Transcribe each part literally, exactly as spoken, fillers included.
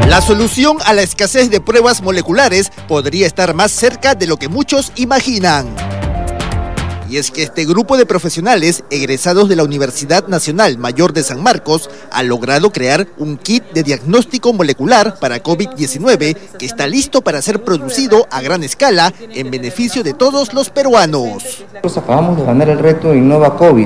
La solución a la escasez de pruebas moleculares podría estar más cerca de lo que muchos imaginan. Y es que este grupo de profesionales egresados de la Universidad Nacional Mayor de San Marcos ha logrado crear un kit de diagnóstico molecular para COVID diecinueve que está listo para ser producido a gran escala en beneficio de todos los peruanos. Nosotros acabamos de ganar el reto Innova COVID.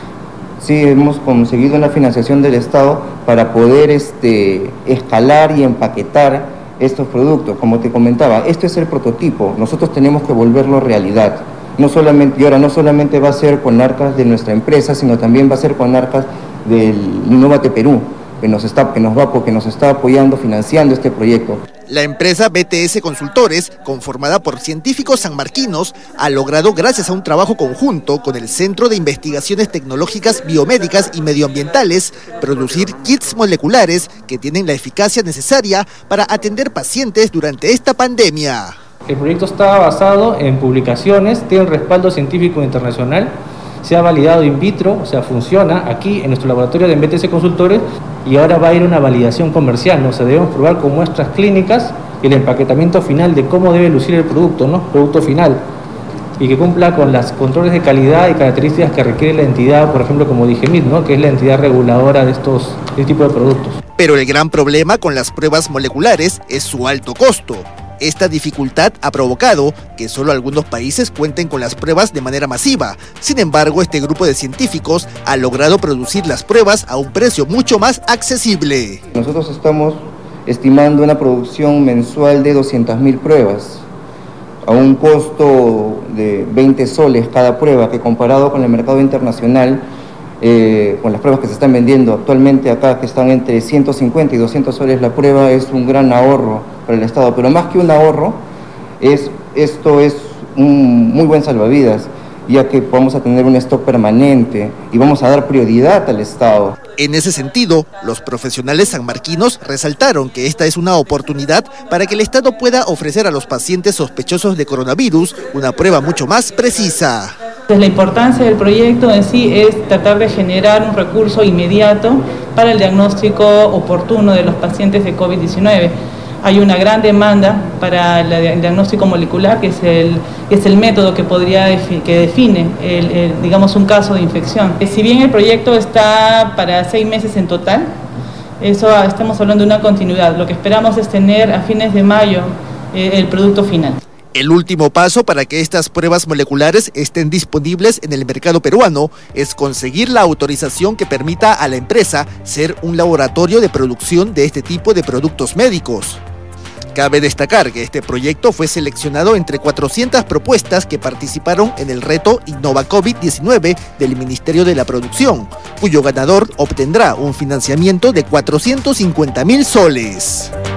Sí, hemos conseguido una financiación del Estado para poder este, escalar y empaquetar estos productos. Como te comentaba, esto es el prototipo, nosotros tenemos que volverlo realidad. No solamente, y ahora no solamente va a ser con arcas de nuestra empresa, sino también va a ser con arcas del Innovate Perú, que nos está, que nos va, porque nos está apoyando, financiando este proyecto. La empresa B T S Consultores, conformada por científicos sanmarquinos, ha logrado, gracias a un trabajo conjunto con el Centro de Investigaciones Tecnológicas Biomédicas y Medioambientales, producir kits moleculares que tienen la eficacia necesaria para atender pacientes durante esta pandemia. El proyecto está basado en publicaciones, tiene respaldo científico internacional, se ha validado in vitro, o sea, funciona aquí en nuestro laboratorio de B T S Consultores y ahora va a ir a una validación comercial, ¿no? O sea, debemos probar con muestras clínicas el empaquetamiento final de cómo debe lucir el producto, ¿no? Producto final, y que cumpla con los controles de calidad y características que requiere la entidad, por ejemplo, como dije, ¿no? Que es la entidad reguladora de estos de este tipo de productos. Pero el gran problema con las pruebas moleculares es su alto costo. Esta dificultad ha provocado que solo algunos países cuenten con las pruebas de manera masiva. Sin embargo, este grupo de científicos ha logrado producir las pruebas a un precio mucho más accesible. Nosotros estamos estimando una producción mensual de doscientas mil pruebas, a un costo de veinte soles cada prueba, que comparado con el mercado internacional, eh, con las pruebas que se están vendiendo actualmente acá, que están entre ciento cincuenta y doscientos soles la prueba, es un gran ahorro para el Estado. Pero más que un ahorro, es, esto es un muy buen salvavidas, ya que vamos a tener un stock permanente y vamos a dar prioridad al Estado. En ese sentido, los profesionales sanmarquinos resaltaron que esta es una oportunidad para que el Estado pueda ofrecer a los pacientes sospechosos de coronavirus una prueba mucho más precisa. La importancia del proyecto en sí es tratar de generar un recurso inmediato para el diagnóstico oportuno de los pacientes de COVID diecinueve. Hay una gran demanda para el diagnóstico molecular, que es el, que es el método que, podría, que define el, el, digamos, un caso de infección. Si bien el proyecto está para seis meses en total, eso estamos hablando de una continuidad. Lo que esperamos es tener a fines de mayo eh, el producto final. El último paso para que estas pruebas moleculares estén disponibles en el mercado peruano es conseguir la autorización que permita a la empresa ser un laboratorio de producción de este tipo de productos médicos. Cabe destacar que este proyecto fue seleccionado entre cuatrocientas propuestas que participaron en el reto Innova COVID diecinueve del Ministerio de la Producción, cuyo ganador obtendrá un financiamiento de cuatrocientos cincuenta mil soles.